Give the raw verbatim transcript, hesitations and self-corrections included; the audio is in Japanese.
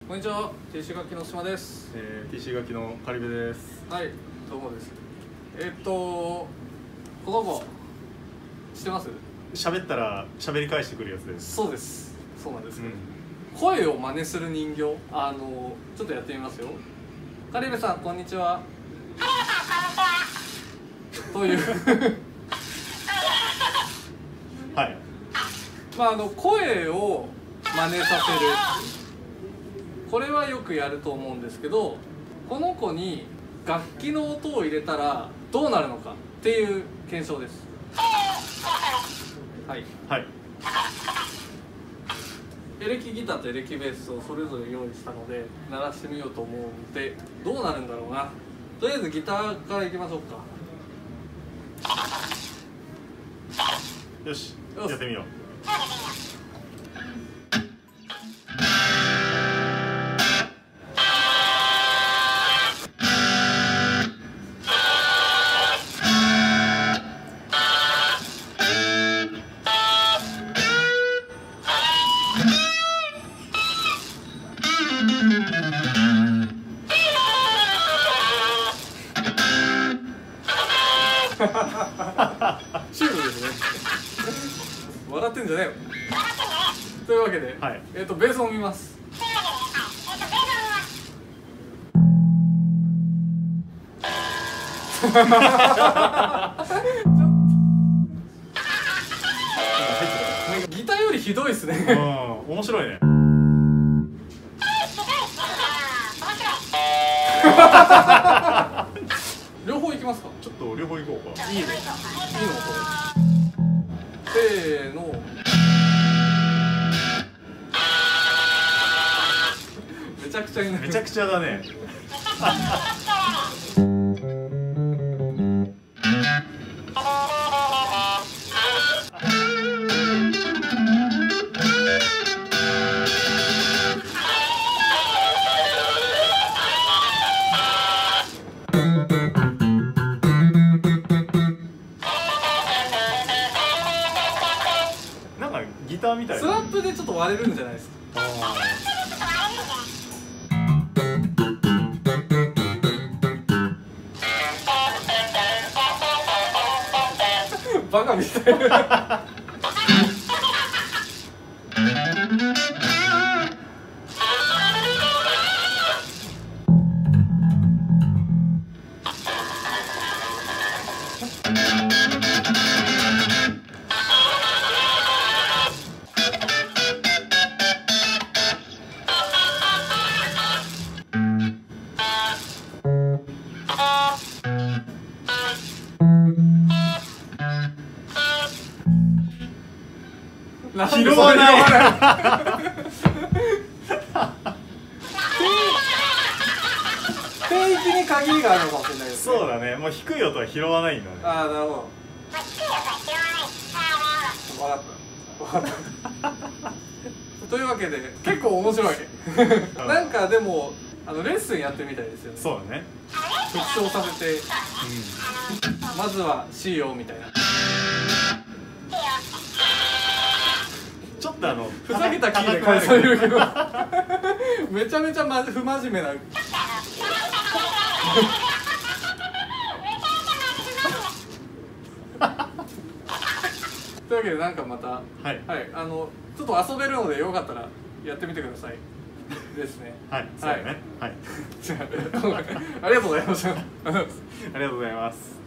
こんにちは、ティーシー 楽器の島です。 えー、ティーシー 楽器のカリベです。 はい、どうもです。えー、っとこの子知ってます？ 喋ったら喋り返してくるやつです。 そうです。そうなんです、うん、声を真似する人形、あのちょっとやってみますよ。カリベさん、こんにちは。というはい。 まああの声を真似させる。これはよくやると思うんですけど、この子に楽器の音を入れたらどうなるのかっていう検証です。はい、 はい、 エレキギターとエレキベースをそれぞれ用意したので鳴らしてみようと思うので、どうなるんだろうな。とりあえずギターからいきましょうか。 よし、やってみよう。 シュールですね。笑ってんじゃねえよ。というわけで、はい、えっとベースを見ます。ギターよりひどいですね。 うん、面白いね。 両方いきますか。 ちょっと両方いこうか。 いいね。いいのこれ。せーの。めちゃくちゃいいね。 めちゃくちゃだね。なんかギターみたいな。 スラップでちょっと割れるんじゃないですか。バカみたいな。 拾わない。 定域に限りがあるのかもしれないです、ね。 そうだね。もう低い音は拾わないんだね。 ああ、なるほど。分かった。分かった。というわけで結構面白い。なんかでもあのレッスンやってみたいですよね。 そうだね。 復唱させて、うん、まずは C をみたいな。 ちょっとあのふざけたキーで返されるけどめちゃめちゃ、ま、不真面目なというわけで、なんかまた、はい、はい、あのちょっと遊べるのでよかったらやってみてくださいですね。 はい、そうだね。はい。 ありがとうございました。 ありがとうございます。